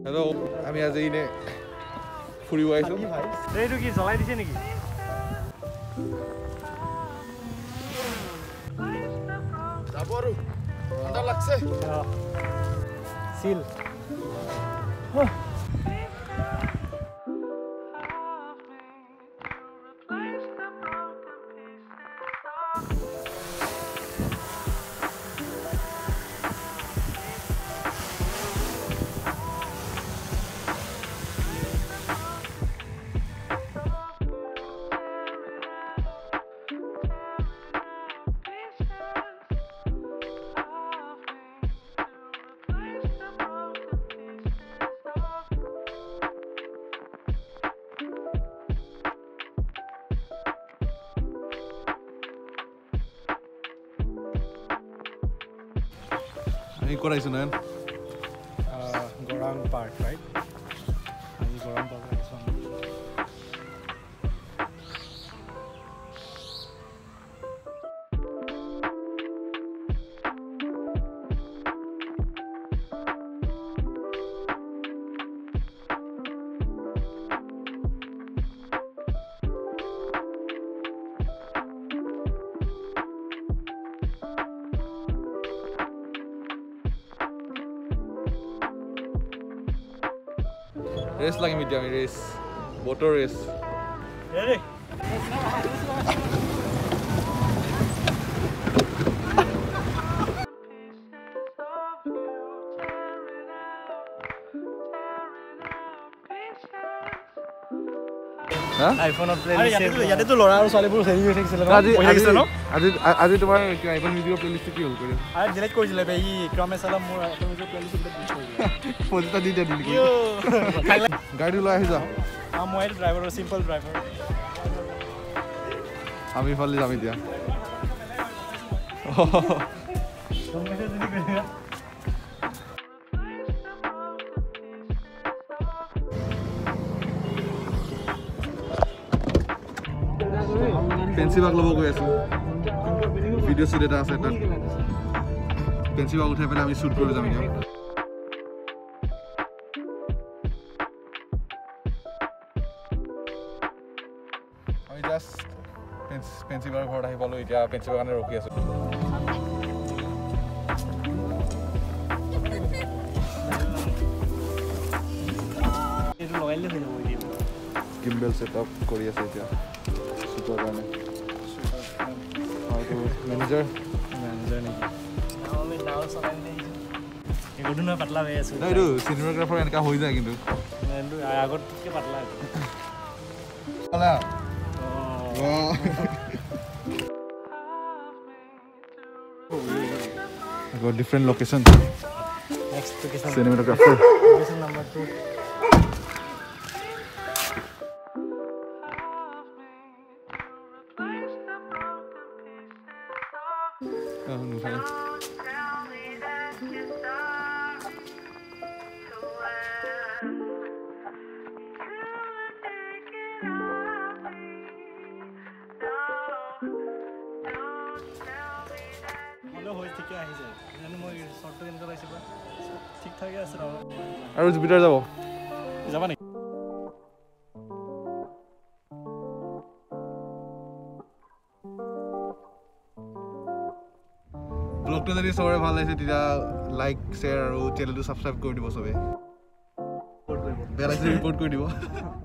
hello' আমি আজি এনে ফুৰিব আহিছোঁ এইটো কি জ্বলাই দিছে নেকি যাব আৰু ঠাণ্ডা লাগছে চিল আমি ক'ত আহিছোঁ নয়ন গৰাং পাৰ্ক ৰাইট আমি গৰাং পাৰ্ক আহিছোঁ ৰেচ লাগিম এতিয়া আমি ৰেচ বটৰ ৰেচ আইফোনত প্লেলিষ্ট ইয়াতেতো ল'ৰা আৰু ছোৱালীবোৰ হেৰি হৈ থাকিছিলে আজি তোমাৰ আইফোন ভিডিঅ' প্লেলিষ্ট কি হ'ল কৰি আৰু ডিলিট কৰিছিলে বে ই ক্ৰমে চালা মোৰ আইফোন ভিডিঅ' প্লেলিষ্ট ডিলিট কৰিলে পজিটা দি দিয়া দিলি গাড়ী লৈ আহি যা মই ড্ৰাইভাৰ চিম্পল ড্ৰাইভাৰ আমি ইফালে যাম এতিয়া পেঞ্চি বাগ ল'ব গৈ আছোঁ ভিডিঅ' শ্বুট এটা আছে তাত পেঞ্চি বাগ উঠাই পেলাই আমি শ্বুট কৰিব যাম এতিয়া আমি জাষ্ট পেঞ্চি বাগৰ ঘৰত আহি পালোঁ এতিয়া পেঞ্চি বাগানে ৰখি আছোঁ এইটো লগাইলে হৈ যাব এতিয়া গিম্বেল ছেটআপ কৰি আছে এতিয়া শ্বুটৰ কাৰণে আৰু মেনেজাৰ নেকি একোটো নহয় পাতলা হৈ আছোঁ এইটো চিনেমাগ্ৰাফাৰ এনেকুৱা হৈ যায় কিন্তু আগতকৈ পাতলা different location next location cinematographer location number 2 আৰু জুপিটাৰ যাব যাবা নেকি ব্লগটো যদি চবৰে ভাল লাগিছে তেতিয়া লাইক শ্বেয়াৰ আৰু চেনেলটো ছাবস্ক্ৰাইব কৰি দিব চবে বেয়া লাগিছে ৰিপৰ্ট কৰি দিব